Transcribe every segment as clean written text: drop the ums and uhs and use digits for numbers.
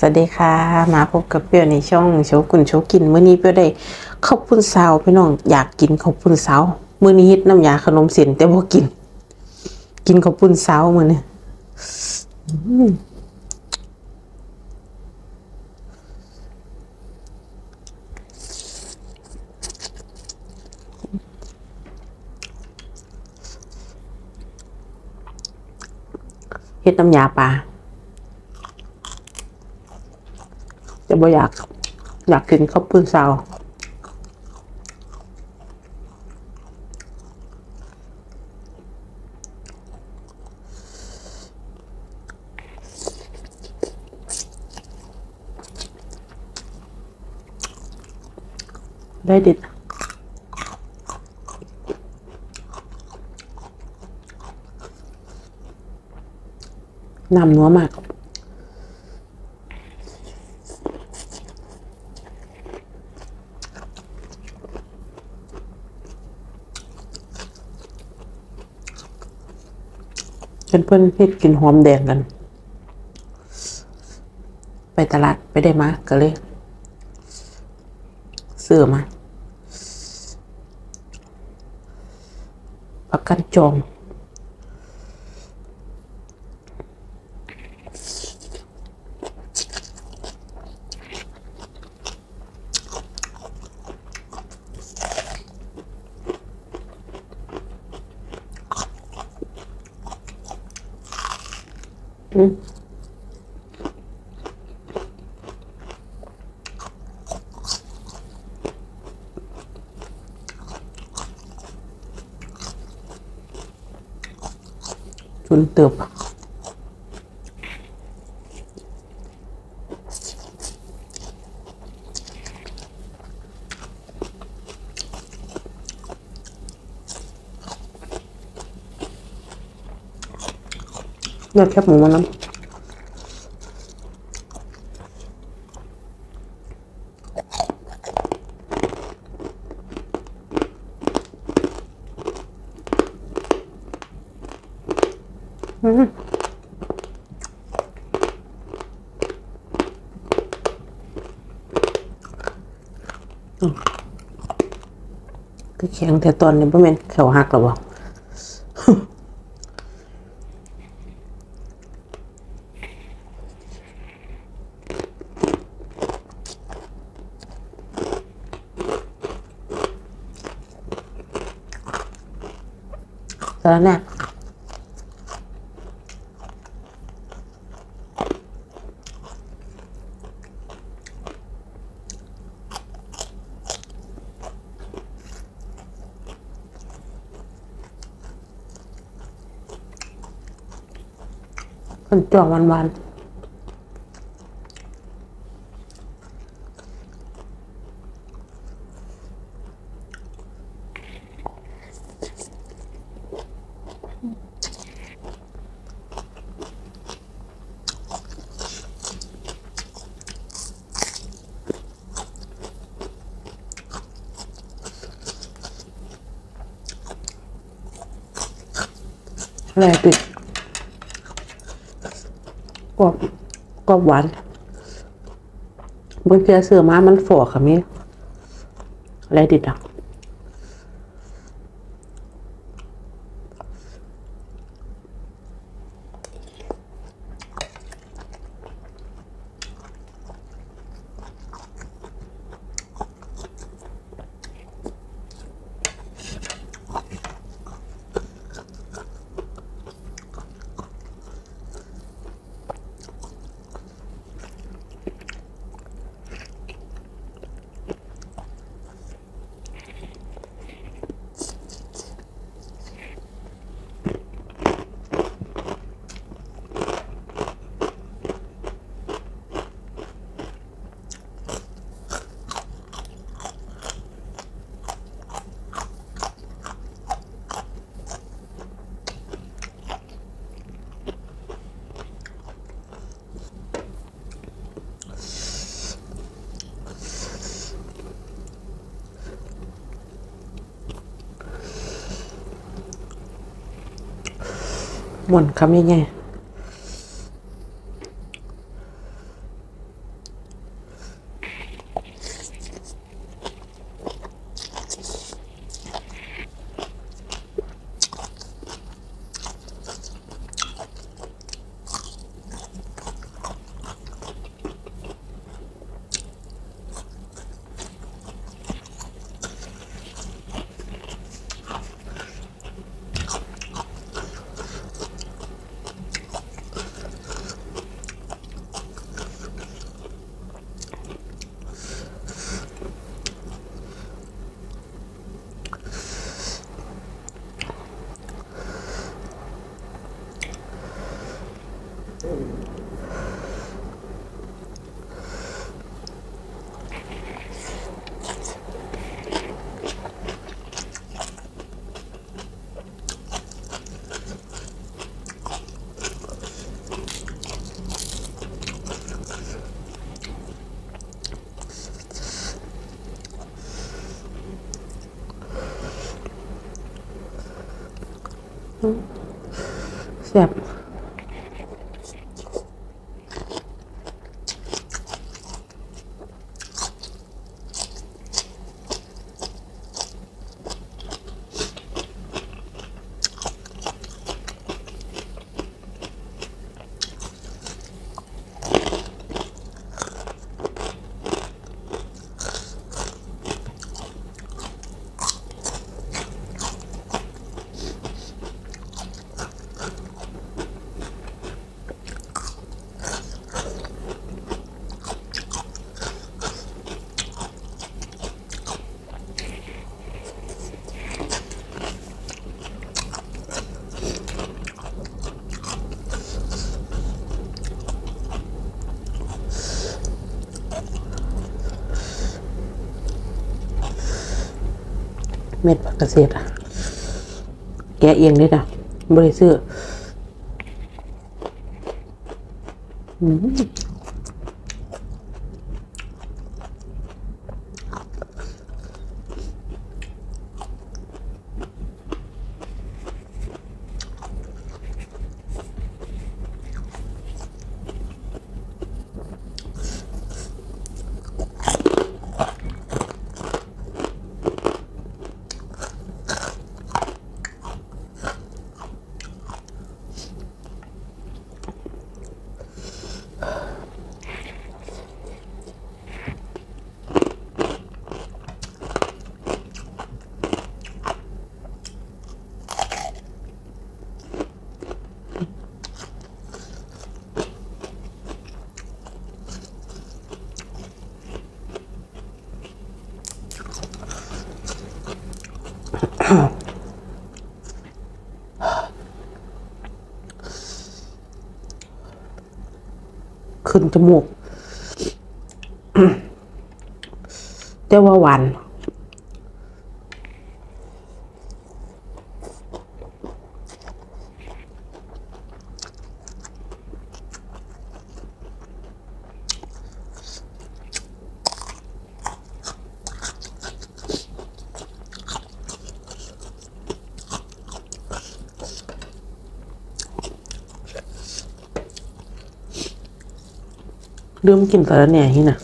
วัสดีค่ะมาพบกับเปียวในช่องโชกุนโชกินมื้อนี้เปียวได้ข้าวปุ้นซาวพี่น้องอยากกินข้าวปุ้นซาวมื้อนี้ฮิตน้ำยาขนมเส้นแต่บ่กินข้าวปุ้นซาวมื้อนี้เฮ็ดน้ำยาปลาแต่บ่อยากกินข้าวปุ้นซาวได้ดิน้ำนัวมากเพื่อนเฮ็ดกินหอมแดงกันไปตลาดไปได้มาก็เลยซื้อมาผักกันจองจุนเติบเลือดแคบหมูมันน้ำก็แข็งแต่ตอนนี้บ่แม่นแขวหักหรอบ่แล้วเนี่ยมันจ่วงหวานอะไรปิดก็หวานบางทีเสือม้ามันฝ่อค่ะมีอะไรดิดอ่ะม่วนคำยังไงแซ่บเม็ดผักกระเฉดอ่ะแกะเองเลยนะบริสุทธิ์ขึ้นจมูก แต่ว่าหวานลืมกินแต่ละเนี่ยนี่นะ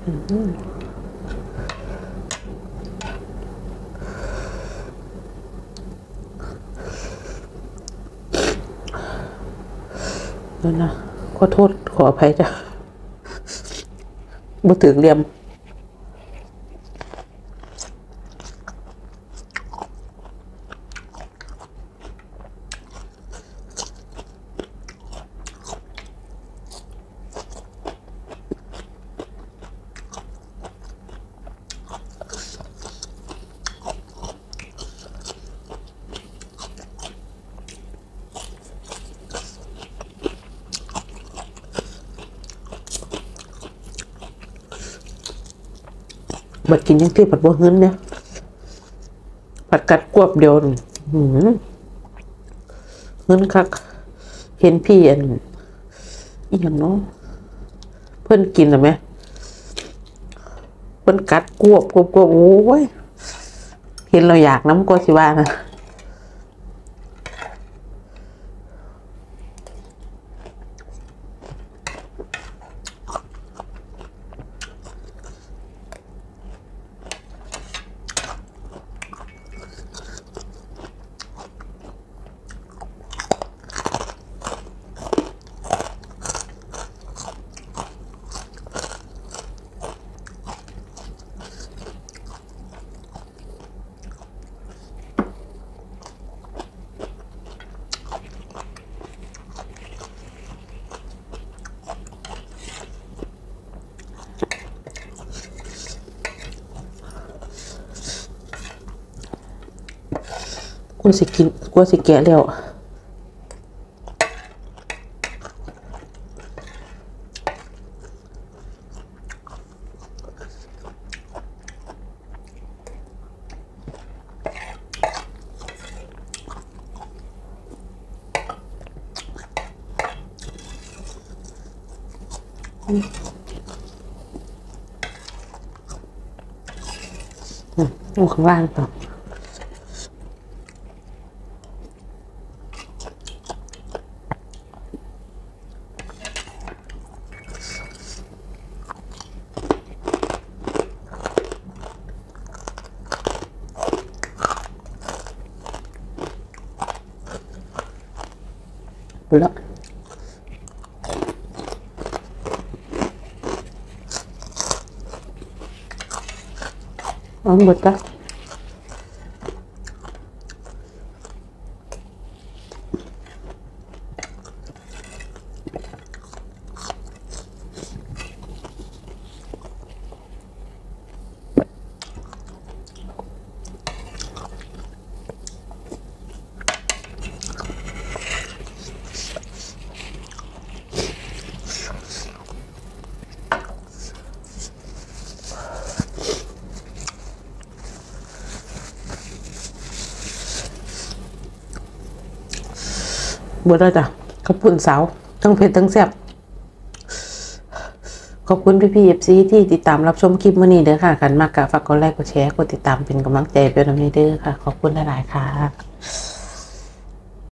นั่นนะขอโทษขออภัยจ้ะบ่ถึงเรียมบัดกินยังที่ผัดบัวเงินเนี่ยผัดกัดกวบเดียวเงินคักเห็นพี่อันอีหยังเนาะเพิ่นกินหรือไหมเพิ่นกัดกวบโอ้ยเห็นเราอยากน้ำกว่าสิว่านะกูสิกินกูสิแกะแล้วอยู่ข้างล่างต่อแล้วหมดจ้ะหมดแล้วจ้ะขอบคุณสาวทั้งเผ็ดทั้งแซ่บขอบคุณพี่ๆ FC ที่ติดตามรับชมคลิปมื้อนี้เด้อค่ะกันมากกะฝากกดไลค์กดแชร์กดติดตามเป็นกำลังใจเป็นน้ำนี้เด้อค่ะขอบคุณหลายๆค่ะ